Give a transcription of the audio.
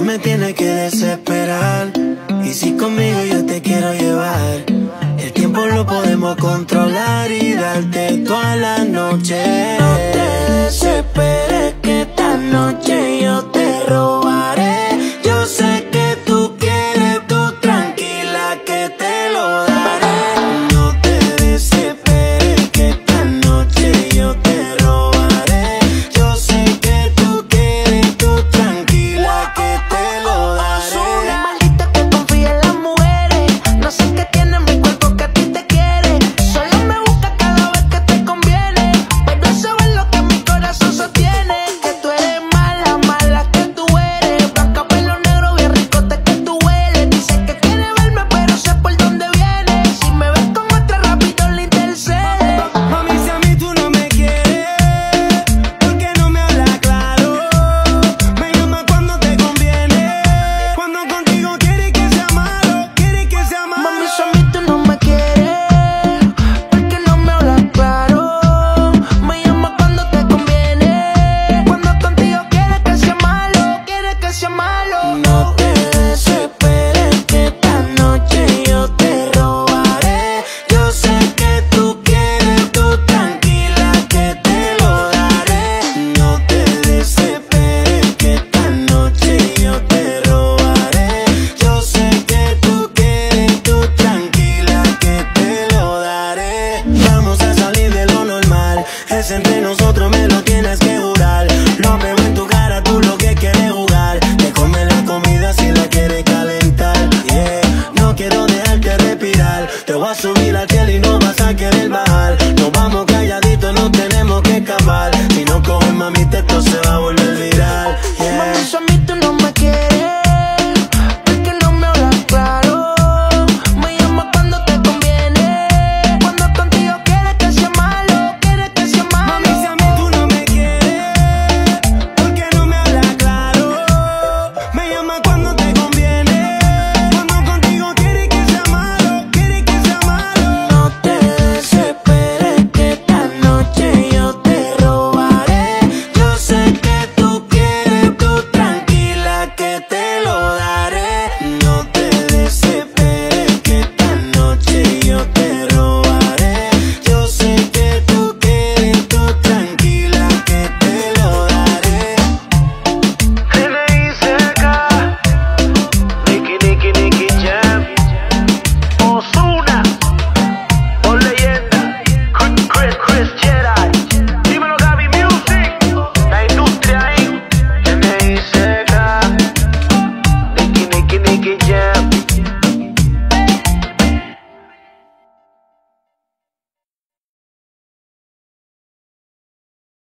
me tienes que desesperar. Y si conmigo yo te quiero llevar, el tiempo lo podemos controlar y darte toda la noche. No te desesperes que esta noche yo te robaré. Yo sé que tú quieres, tú tranquila que te lo daré. No te desesperes que esta noche yo te robaré. Yo sé que tú quieres, tú tranquila que te lo daré. Maldita que confía en las mujeres, no sé qué tiene en mi cuerpo que a ti te quiere. Solo me busca cada vez que te conviene, pero eso es lo que mi corazón sostiene. Que tú eres mala, mala que tú eres. Blanca, pelo negro, bien ricote que tú hueles. Dice que quiere verme, pero sé por dónde viene. Si me ves con otra, rápido le intercede. Mami, si a mí tú no me quieres, ¿por qué no me hablas claro? Me llamas cuando te conviene, cuando contigo quieres que sea malo, quieres que sea malo. Mami, si a mí tú no me quieres, ¿por qué no me hablas claro? Me llamas cuando te conviene, cuando contigo quieres que sea malo, quieres que sea malo. No te desesperes que esta noche yo te robaré. Yo sé que tú quieres, tú tranquila que te lo daré. No te desesperes que esta noche yo te robaré. Yo sé que tú quieres, tú tranquila que te lo daré. Vamos a salir de lo normal, es entre nosotros, me lo tienes que jurar. Lo veo en tu cara, tú lo que quieres jugar. Te comes la comida si la quieres calentar, yeah. No quiero dejarte respirar, te voy a subir al cielo y no vas a querer